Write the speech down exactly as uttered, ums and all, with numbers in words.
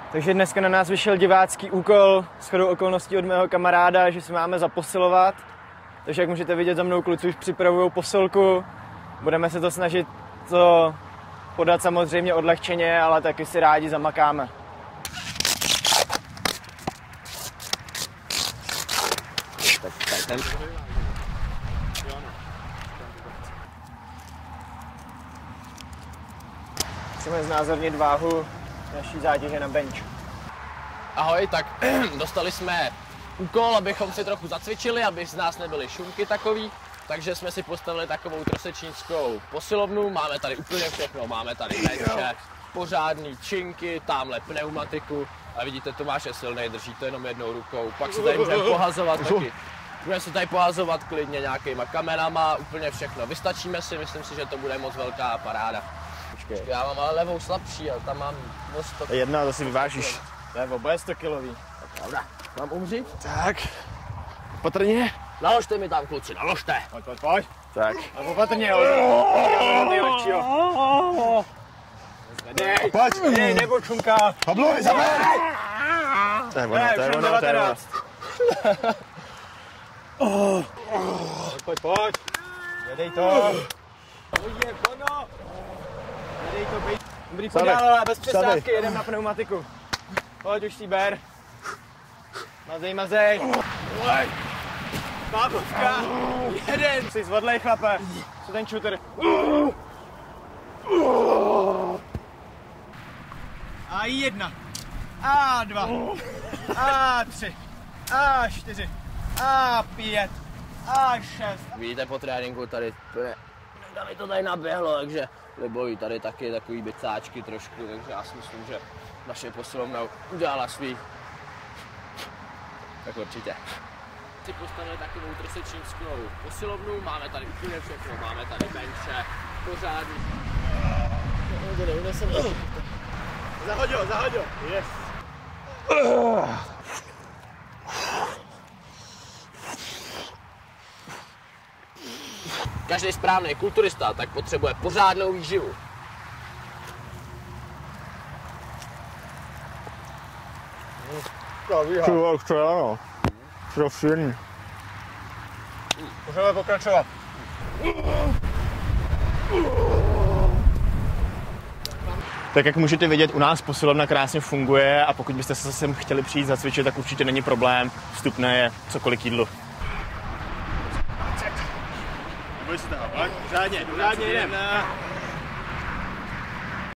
Takže dneska na nás vyšel divácký úkol shodou okolností od mého kamaráda, že si máme zaposilovat. Takže jak můžete vidět, za mnou kluci už připravují posilku. Budeme se to snažit to podat samozřejmě odlehčeně, ale taky si rádi zamakáme. Tak, tak, ten. Chceme znázornit váhu naší zátěže na bench. Ahoj, tak dostali jsme úkol, abychom si trochu zacvičili, aby z nás nebyly šumky takový. Takže jsme si postavili takovou trosečnickou posilovnu, máme tady úplně všechno, máme tady benče, pořádný činky, tamhle pneumatiku a vidíte, Tomáš je silnej, drží to jenom jednou rukou, pak se tady můžeme pohazovat taky. Budeme se tady pohazovat klidně nějakýma kamenama, úplně všechno. Vystačíme si, myslím si, že to bude moc velká paráda. Počkej. Já mám ale levou slabší a tam mám moc sto... Jedna, to si vyvážíš. To je oboje sto kilový. Pravda. Mám umřít? Tak. Opatrně. Naložte mi tam, kluci, naložte. Pojď, pojď, pojď. Tak. A opatrně, jo. Nejlepšího. Zvedej. Pojď. Dej, nebo čunka. Pablo, zaber. To je ono, to je ono, to je ono. Pojď, pojď. Jedej to. Pojď, ono. Jedej to, bej. Dobrý podál, ale bez přestávky, jedem na pneumatiku. Pojď, už si ber. Mazej, mazej. Pojď. Pápovka. Jeden. Jsi zvodlej, chlape. Co ten shooter? A jedna. A dva. A tři. A čtyři. A pět. A šest. Vidíte po tréninku tady, tady to tady naběhlo, takže Libovi tady taky takový bicáčky trošku, takže já si myslím, že naše posilovna udělala svý. Tak určitě. Si postavili takovou trosečnickou posilovnu, máme tady úplně všechno, máme tady benče, pořádný. Zahoď ho, zahoď ho. Yes. Každý správný kulturista tak potřebuje pořádnou výživu. Ty vole, to je ano. To je silný. Můžeme pokračovat. Tak jak můžete vidět, u nás posilovna krásně funguje a pokud byste se sem chtěli přijít zacvičit, tak určitě není problém. Vstupné je cokoliv k jídlu. Neboj se toho, pojď. Řádně, řádně jdem.